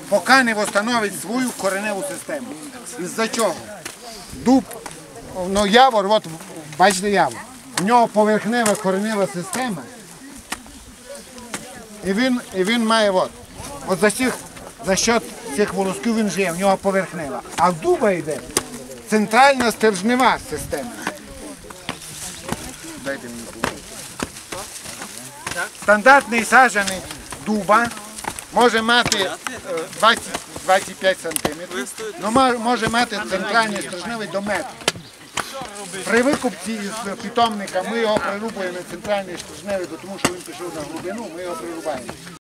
поки не встановить свою кореневу систему. Із-за чого? Дуб, ну явор, от бачите явор, в нього поверхнева коренева система, і він має от за счет цих волосків він живе, в нього поверхнева. А в дуба йде центральна стержнева система. Дайте мені дуба. Стандартний саджаний дуба може мати 20-25 см, але може мати центральний стержневий до метра. При викупці з питомника ми його прирубуємо центральний стержневий, тому що він пішов на глибину, ми його прирубаємо.